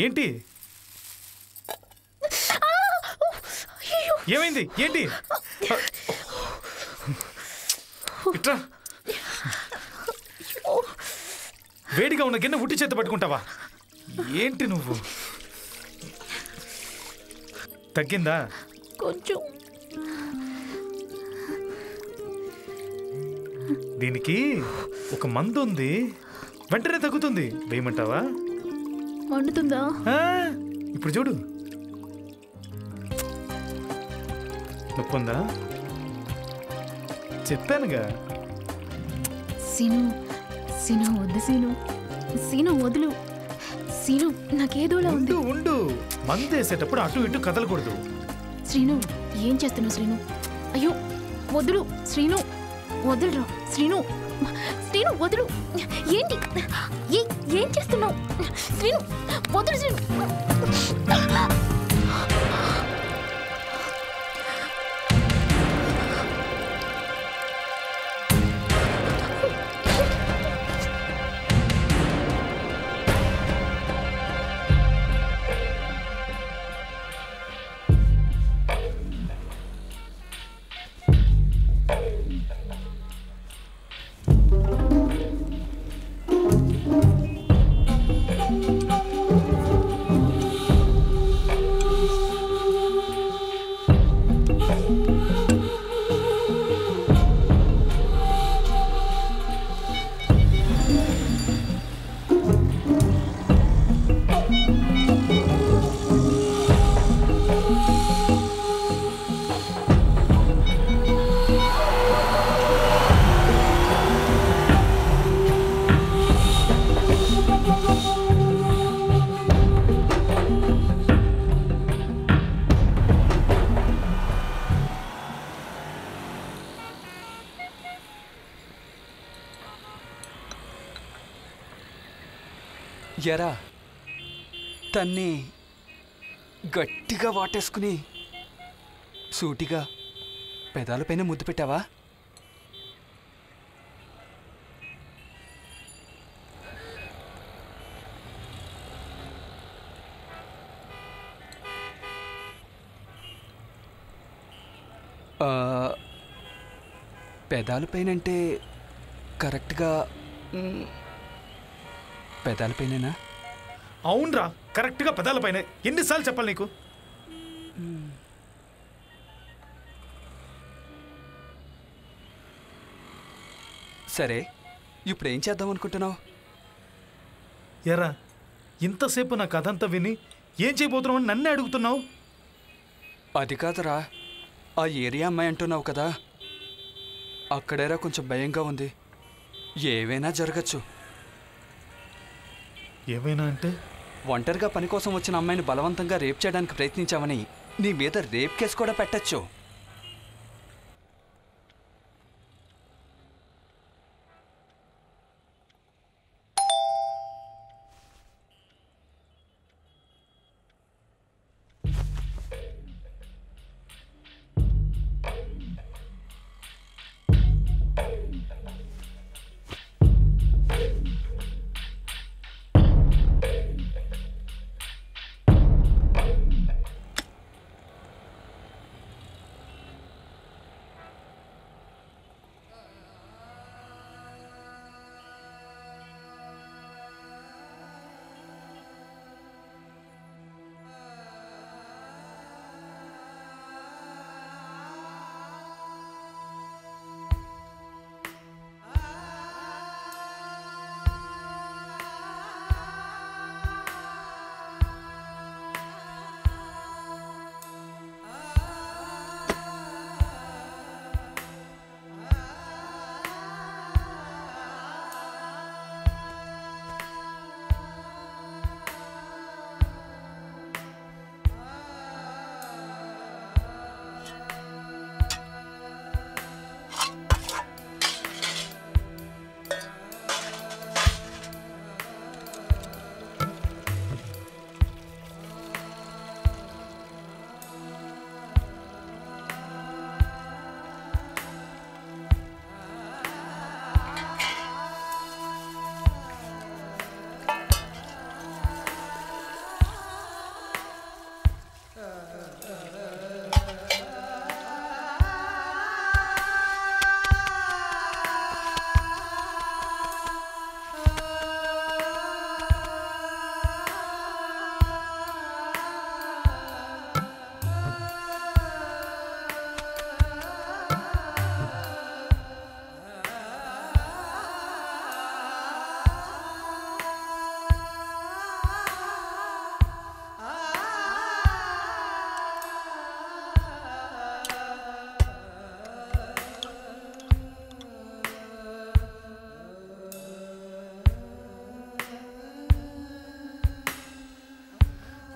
ఏంటి ఏమైంది ఏంటి ఇట్రా వేడిగా ఉన్న గిన్నె ఉట్టి చేత పట్టుకుంటావా ఏంటి నువ్వు తగ్గిందా కొంచెం దీనికి ఒక మందు ఉంది వెంటనే తగ్గుతుంది వేయమంటావా మండుతుందా ఇప్పుడు చూడు నొప్పుందా చెప్పానుగా సీను సీను వద్దు సీను సీను వదులు సీను నాకేదోలా ఉంది ఉండు మందు వేసేటప్పుడు అటు ఇటు కదలకూడదు శ్రీను ఏం చేస్తున్నావు శ్రీను అయ్యో వదులు శ్రీను వదులురా శ్రీను శ్రీను వదులు ఏంటి ఏం చేస్తున్నావు శ్రీను వదులు శ్రీను ఎరా తన్ని గట్టిగా వాటేసుకుని సూటిగా పెదాలపైన ముద్దు పెట్టావా పెదాలపైనంటే కరెక్ట్గా పెదాలపైనేనా అవునరా కరెక్ట్గా పెదాలపైన ఎన్నిసార్లు చెప్పాలి నీకు సరే ఇప్పుడు ఏం చేద్దాం అనుకుంటున్నావు ఎరా ఇంతసేపు నా కథ అంతా విని ఏం చేయబోతున్నావు అని నన్నే అడుగుతున్నావు అది కాదురా ఆ ఏరియా అమ్మాయి అంటున్నావు కదా అక్కడేరా కొంచెం భయంగా ఉంది ఏవైనా జరగచ్చు ఏమైనా అంటే ఒంటరిగా పని కోసం వచ్చిన అమ్మాయిని బలవంతంగా రేప్ చేయడానికి ప్రయత్నించావని నీ మీద రేప్ కేసు కూడా పెట్టచ్చు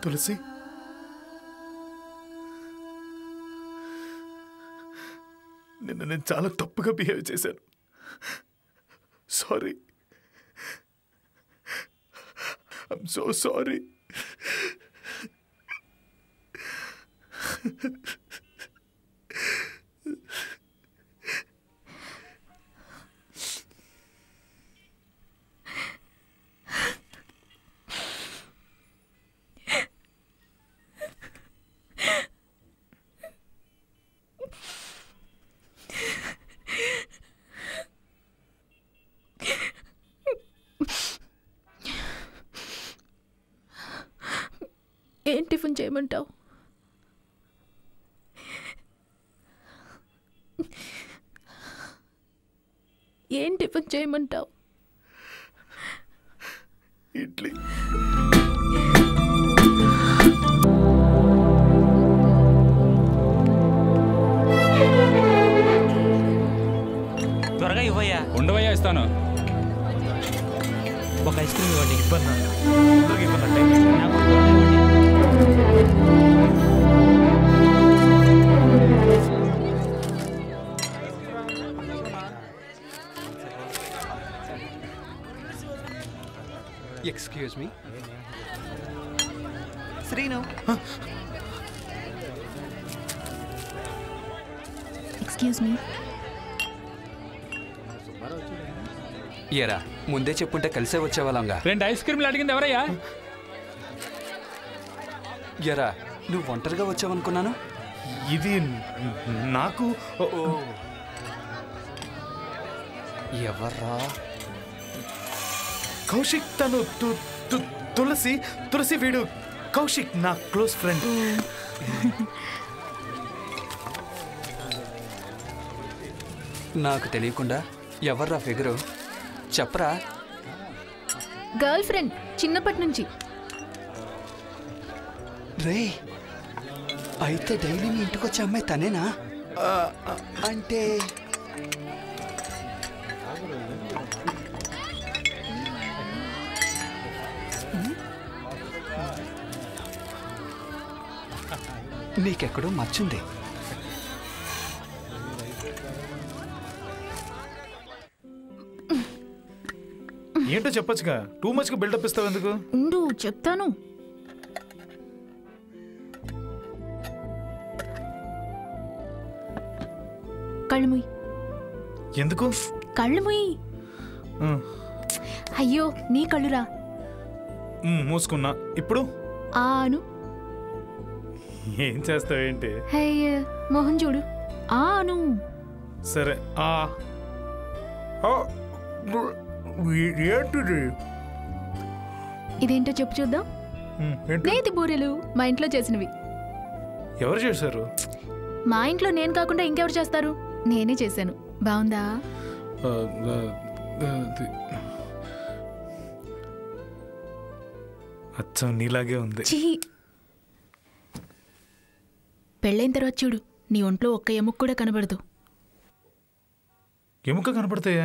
తులసి, నిన్న నేను చాలా తప్పుగా బిహేవ్ చేశాను. Sorry, I'm so sorry. ఏం టిఫిన్ చేయమంటావు? ఏం టిఫిన్ చేయమంటావు? ఇడ్లీ. త్వరగా ఇవ్వయ్యా. ఉండవయ్యా, ఇస్తాను. ఒక ఐస్ క్రీమ్ ఇవ్వండి. ఇవ్వన్నా, నాకు త్వరగా ఇవ్వండి. Excuse me Srinu. Excuse me. ఎరా, ముందే చెప్పుంటే కలిసే వచ్చేవాళ్ళంగా. 2 ఐస్ క్రీమ్లు అడిగింది ఎవరయ్యా? ఎరా, నువ్వు ఒంటరిగా వచ్చావనుకున్నాను. ఇది నాకు. ఎవర్రా? కౌశిక్. తను తులసి. తులసి వీడు కౌశిక్, నా క్లోజ్ ఫ్రెండ్. నాకు తెలియకుండా ఎవర్రా ఫిగరు? చెప్పరా. గర్ల్ ఫ్రెండ్, చిన్నప్పటి నుంచి. రే, అయితే డైలీ మీ ఇంటికి వచ్చే అమ్మాయి తనేనా? అంటే నీకెక్కడో మర్చింది. ఏంటో చెప్పొచ్చుగా, టూ మచ్గా బిల్డప్ ఇస్తావు ఎందుకు? ఉండు చెప్తాను. కళ్ళు మూయి. ఎందుకు? కళ్ళు మూయి. అయ్యో, నీ కళ్ళురా. మూసుకున్నా. ఇప్పుడు ఆను. ఏం చేస్తావేంటి? అయ్య, మొహం చూడు. ఆను. సరే. ఏంటిది? ఇదేంటో చెప్పు చూద్దాం. నేతి బూరెలు, మా ఇంట్లో చేసినవి. ఎవరు చేశారు? మా ఇంట్లో నేను కాకుండా ఇంకెవరు చేస్తారు? నేనే చేశాను. బాగుందా? అచ్చం నీలాగే ఉంది. పెళ్ళైన తర్వాత చూడు, నీ ఒంట్లో ఒక్క ఎముక కూడా కనబడదు. ఎముక కనపడతాయా?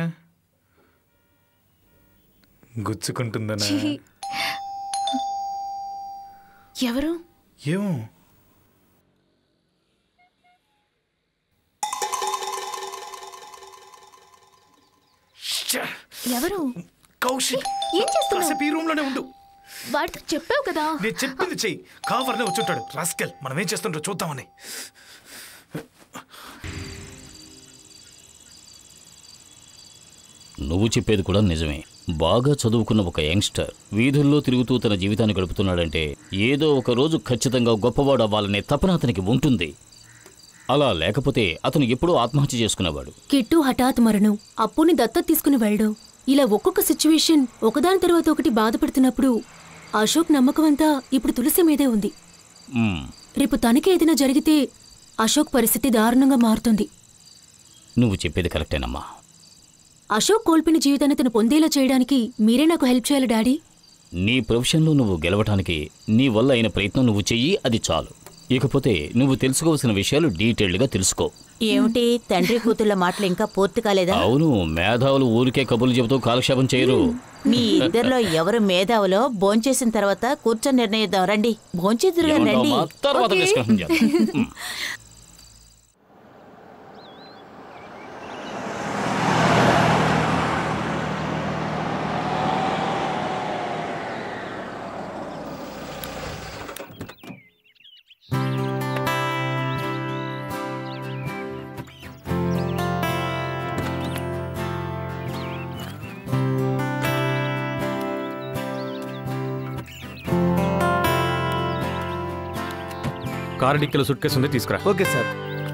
గుచ్చుకుంటుందనా? ఎవరు? ఏమో. ఎవరు? కౌశిక్. ఏం చేస్తున్నావు? ఈ రూమ్ లోనే ఉండు. వాడితో చెప్పావు కదా. నేను చెప్పింది చెయ్యి. కావర్నే వచ్చుంటాడు రాస్కెల్. మనం ఏం చేస్తుంటో చూద్దామని. నువ్వు చెప్పేది కూడా నిజమే. బాగా చదువుకున్న ఒక యంగ్స్టర్ వీధుల్లో తిరుగుతూ తన జీవితాన్ని గడుపుతున్నాడంటే ఏదో ఒక రోజు ఖచ్చితంగా గొప్పవాడు అవ్వాలనే తపన అతనికి ఉంటుంది. అలా లేకపోతే అతను ఎప్పుడూ ఆత్మహత్య చేసుకునేవాడు. కిట్టు హఠాత్ మరణం, అప్పుని దత్తత తీసుకుని వెళ్ళడం, ఇలా ఒక్కొక్క సిచ్యువేషన్ ఒకదాని తర్వాత ఒకటి బాధపడుతున్నప్పుడు అశోక్ నమ్మకం అంతా ఇప్పుడు తులసి మీదే ఉంది. రేపు తనకి ఏదైనా జరిగితే అశోక్ పరిస్థితి దారుణంగా మారుతుంది. నువ్వు చెప్పేది కరెక్టేనమ్మా. అశోక్ కోల్పోయిన జీవితాన్ని తను పొందేలా చేయడానికి మీరే నాకు హెల్ప్ చేయాలి డాడీ. నీ ప్రొఫెషన్లో నువ్వు గెలవటానికి నీ వల్ల అయిన ప్రయత్నం నువ్వు చెయ్యి, అది చాలు. ఇకపోతే నువ్వు తెలుసుకోవాల్సిన విషయాలు డీటెయిల్డ్గా తెలుసుకో. ఏమిటి తండ్రి కూతుళ్ళ మాటలు ఇంకా పూర్తి కాలేదా? అవును, మేధావులు ఊరికే కబుర్లు చెబుతూ కాలక్షేపం చేయరు. మీ ఇద్దరిలో ఎవరు మేధావులో భోంచేసిన తర్వాత కూర్చొని నిర్ణయిద్దాం. రండి, భోంచేదురుగా రండి. ఏమంటావమ్మా? తర్వాత ఓకే. డిస్కషన్ చేద్దాం. కారు డిక్కీలో సూట్ కేసు ఉంది, తీసుకురా. Okay sir.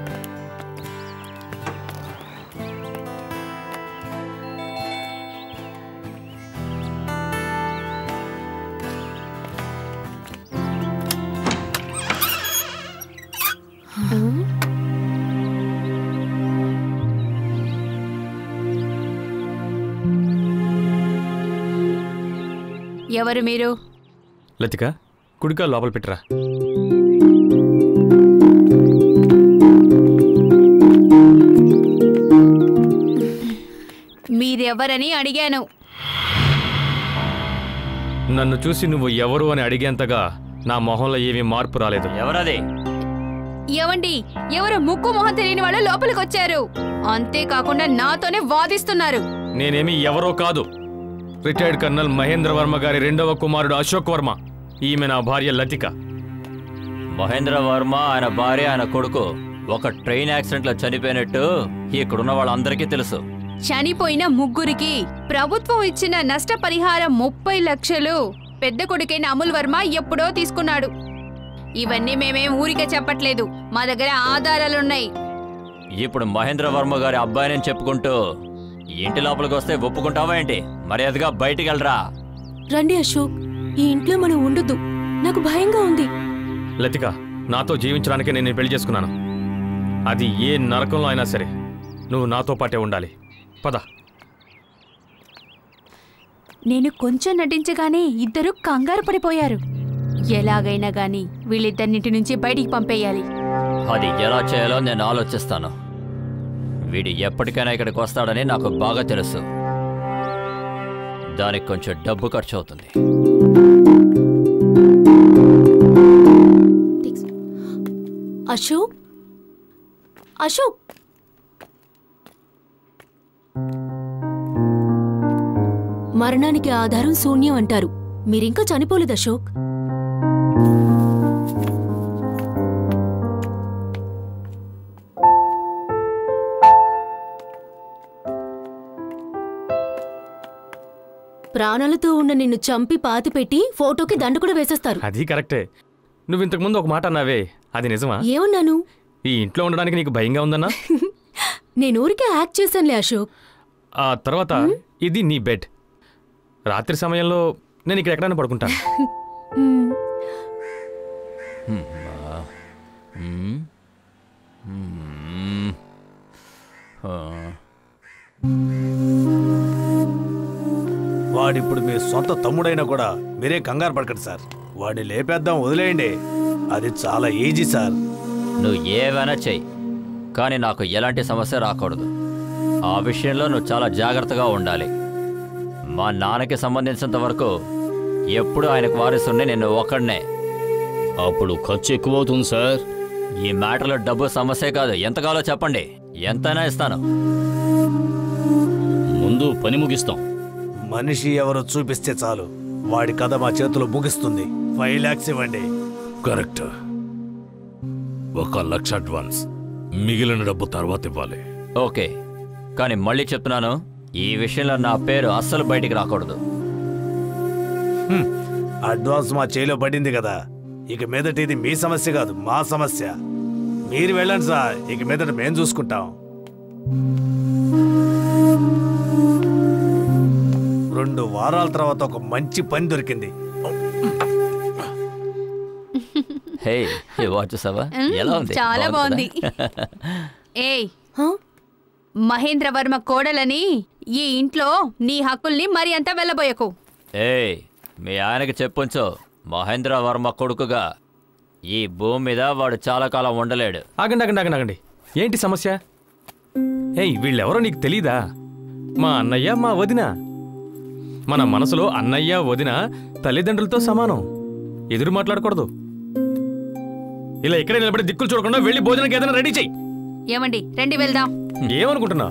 ఎవరు మీరు? లతిక, కుడికాలు లోపల పెట్టరా. మీరెవరని అడిగాను. నన్ను చూసి నువ్వు ఎవరు అని అడిగేంతగా నా మొహంలో ఏమీ మార్పు రాలేదు. ఎవరది? ఏవండి, ఎవరు ముక్కు మొహం తెలియని వాళ్ళు లోపలికి వచ్చారు. అంతేకాకుండా నాతోనే వాదిస్తున్నారు. నేనేమి ఎవరో కాదు. రిటైర్డ్ కర్నల్ మహేంద్ర వర్మ గారి రెండవ కుమారుడు అశోక్ వర్మ. ఈమె నా భార్య లతిక. మహేంద్ర వర్మ, ఆయన భార్య, ఆయన కొడుకు ఒక ట్రైన్ యాక్సిడెంట్లో చనిపోయినట్టు ఇక్కడున్న వాళ్ళందరికీ తెలుసు. చనిపోయిన ముగ్గురికి ప్రభుత్వం ఇచ్చిన నష్టపరిహారం 30 లక్షలు పెద్ద కొడుకైన అమూల్ వర్మ ఎప్పుడో తీసుకున్నాడు. ఇవన్నీ మేమేం ఊరికే చెప్పట్లేదు, మా దగ్గర ఆధారాలున్నాయి. ఇప్పుడు మహేంద్ర వర్మ గారి అబ్బాయిని చెప్పుకుంటూ ఇంటి లోపలికి వస్తే ఒప్పుకుంటావా ఏంటి? మర్యాదగా బయటికి వెళ్ళరా. రండి అశోక్, ఈ ఇంట్లో మనం ఉండొద్దు. నాకు భయంగా ఉంది. లతిక, నాతో జీవించడానికి నేను పెళ్లి చేసుకున్నాను. అది ఏ నరకంలో అయినా సరే నువ్వు నాతో పాటే ఉండాలి. పద. నేను కొంచెం నటించగానే ఇద్దరు కంగారు పడిపోయారు. ఎలాగైనా గాని వీళ్ళిద్దరినింటి నుంచి బయటికి పంపేయాలి. అది ఎలా చేయాలో నేను ఆలోచిస్తాను. వీడు ఎప్పటికైనా ఇక్కడికి వస్తాడని నాకు బాగా తెలుసు. దానికి కొంచెం డబ్బు ఖర్చు అవుతుంది. అశోక్, అశోక్, మరణానికి ఆధారం శూన్యం అంటారు. మీరింకా చనిపోలేదు అశోక్. ప్రాణాలతో ఉన్న నిన్ను చంపి పాతిపెట్టి ఫోటోకి దండ కూడా వేసేస్తారు. అది కరెక్టే. నువ్వు ఇంతకుముందు ఒక మాట అన్నావే, అది నిజమా? ఏమన్నాను? ఈ ఇంట్లో ఉండడానికి నీకు భయంగా ఉందన్నా? నేను ఊరికే యాక్ట్ చేశానులే అశోక్. ఆ తర్వాత ఇది నీ బెడ్. రాత్రి సమయంలో నేను ఇక్కడ ఎక్కడైనా పడుకుంటాను. వాడిప్పుడు మీ సొంత తమ్ముడైనా కూడా మీరే కంగారు పడకండి సార్. వాడిని లేపేద్దాం, వదిలేయండి. అది చాలా ఈజీ సార్. నువ్వు ఏవైనా చెయ్యి, కానీ నాకు ఎలాంటి సమస్య రాకూడదు. ఆ విషయంలో నువ్వు చాలా జాగ్రత్తగా ఉండాలి. మా నాన్నకి సంబంధించినంత వరకు ఎప్పుడు ఆయనకు వారిస్తుండే నేను ఒక్కడనే. అప్పుడు ఖర్చు ఎక్కువ అవుతుంది సార్. ఈ మ్యాటర్లో డబ్బు సమస్య కాదు. ఎంత కావాలో చెప్పండి, ఎంతైనా ఇస్తాను. ముందు పని ముగిస్తాం. మనిషి ఎవరో చూపిస్తే చాలు, వాడి కథ మా చేతిలో ముగిస్తుంది. 5 lakhs ఇవ్వండి. కరెక్ట్. 1 లక్ష అడ్వాన్స్, మిగిలిన డబ్బు తర్వాత ఇవ్వాలి. ఓకే, కానీ మళ్ళీ చెప్తున్నాను, ఈ విషయంలో నా పేరు అస్సలు బయటికి రాకూడదు. అడ్వాన్స్ మా చేతిలో పడింది కదా, ఇక మీదట ఇది మీ సమస్య కాదు, మా సమస్య. మీరు వెళ్ళండి సార్, ఇక మీదట మేం చూసుకుంటాం. 2 వారాల తర్వాత ఒక మంచి పని దొరికింది. హే, చూసావా ఎలా ఉంది? చాలా బాగుంది. ఏయ్, మహేంద్ర వర్మ కోడలని ఈ ఇంట్లో నీ హక్కుల్ని మరి అంతా వెళ్ళబోయకు. ఏయ్, మీ ఆయనకి చెప్పుంచు, మహేంద్ర వర్మ కొడుకుగా ఈ భూమి మీద వాడు చాలా కాలం ఉండలేడు. ఆగండి ఆగండి ఆగండి ఆగండి. ఏంటి సమస్య? ఏయ్, వీళ్ళెవరో నీకు తెలీదా? మా అన్నయ్య, మా వదిన. మన మనసులో అన్నయ్య, వదిన తల్లిదండ్రులతో సమానం. ఎదురు మాట్లాడకూడదు. ఇలా ఇక్కడే నిలబడి దిక్కులు చూడకుండా వెళ్ళి భోజనానికి ఏదైనా రెడీ చెయ్యి. ఏమండి, రండి వెళ్దాం. ఏమనుకుంటున్నావు?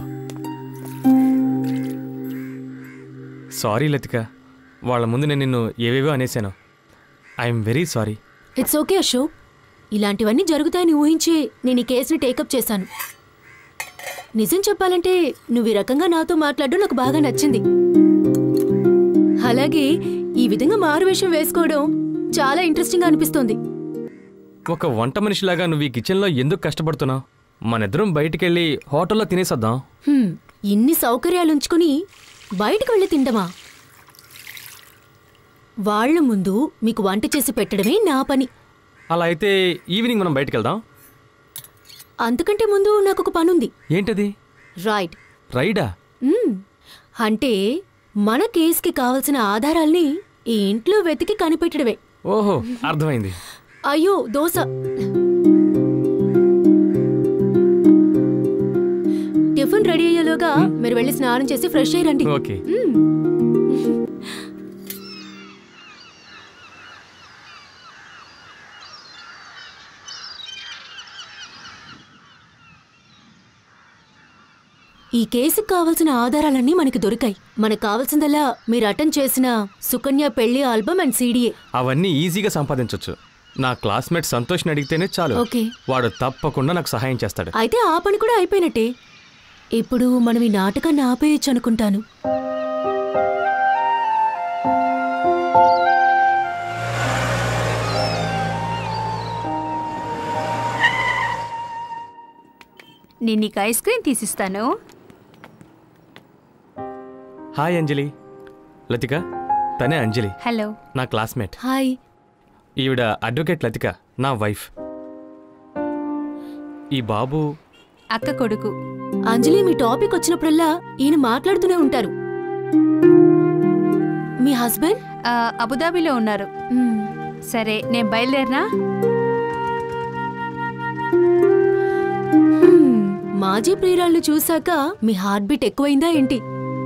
సారీ లతిక, వాళ్ళ ముందు నేను నిన్ను ఏవేవో అనేశాను. I'm very sorry. It's okay Ashok. ఇలాంటివన్నీ జరుగుతాయని ఊహించే నేను ఈ కేసుని టేకప్ చేశాను. నిజం చెప్పాలంటే నువ్వు ఈ రకంగా నాతో మాట్లాడడం నాకు బాగా నచ్చింది. అలాగే ఈ విధంగా మారువేషం వేసుకోవడం చాలా ఇంట్రెస్టింగ్గా అనిపిస్తోంది. ఒక వంట మనిషిలాగా నువ్వు ఈ కిచెన్లో ఎందుకు కష్టపడుతున్నావు? మనిద్దరం బయటికెళ్ళి హోటల్లో తినేసొద్దాం. ఇన్ని సౌకర్యాలుంచుకుని బయటకు వెళ్ళి తిండమా? వాళ్ల ముందు మీకు వంట చేసి పెట్టడమే నా పని. అలా అయితే ఈవినింగ్ మనం బయటికెళ్దాం. అంతకంటే ముందు నాకొక పనుంది. ఏంటది? రైడ్. రైడా? అంటే మన కేసుకి కావలసిన ఆధారాల్ని ఈ ఇంట్లో వెతికి కనిపెట్టడమే. ఓహో, అర్థమైంది. అయ్యో, దోశ. టిఫిన్ రెడీ అయ్యేలోగా మీరు వెళ్ళి స్నానం చేసి ఫ్రెష్ అయ్యి రండి. ఓకే. ఈ కేసుకు కావలసిన ఆధారాలన్నీ మనకి దొరికాయి. మనకు కావాల్సిందల్లా మీరు అటెండ్ చేసిన సుకన్య పెళ్లి ఆల్బమ్ అండ్ సీడీఏ. అవన్నీ ఈజీగా సంపాదించవచ్చు. నా క్లాస్మేట్ సంతోష్ని అడిగితేనే చాలు. ఓకే. వాడు తప్పకుండా నాకు సహాయం చేస్తాడు. అయితే ఆ పని కూడా అయిపోయినట్టే. ఇప్పుడు మనం ఈ నాటకాన్ని ఆపేయచ్చు అనుకుంటాను. నేను నీకు ఐస్ క్రీమ్ తీసిస్తాను. హాయ్ అంజలి. లతిక, తనే అంజలి. హలో. నా క్లాస్మేట్. హాయ్. ఈవిడ అడ్వకేట్ లతిక, నా వైఫ్. ఈ బాబు అక్క కొడుకు. అంజలి, మీ టాపిక్ వచ్చినప్పుడల్లా ఈయన మాట్లాడుతూనే ఉంటారు. మీ హస్బెండ్? అబుదాబిలో ఉన్నారు. సరే, నేను బయలుదేరినా? మాజీ ప్రియురాళ్ళు చూశాక మీ హార్ట్ బీట్ ఎక్కువైందా ఏంటి?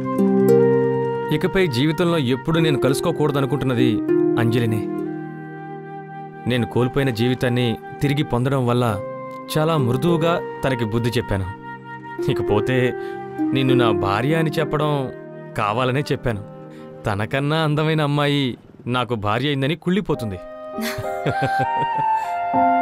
ఇకపై జీవితంలో ఎప్పుడు నేను కలుసుకోకూడదనుకుంటున్నది అంజలినే. నేను కోల్పోయిన జీవితాన్ని తిరిగి పొందడం వల్ల చాలా మృదువుగా తనకి బుద్ధి చెప్పాను. ఇకపోతే నిన్ను నా భార్య అని చెప్పడం కావాలనే చెప్పాను. తనకన్నా అందమైన అమ్మాయి నాకు భార్య అయిందని కుళ్ళిపోతుంది.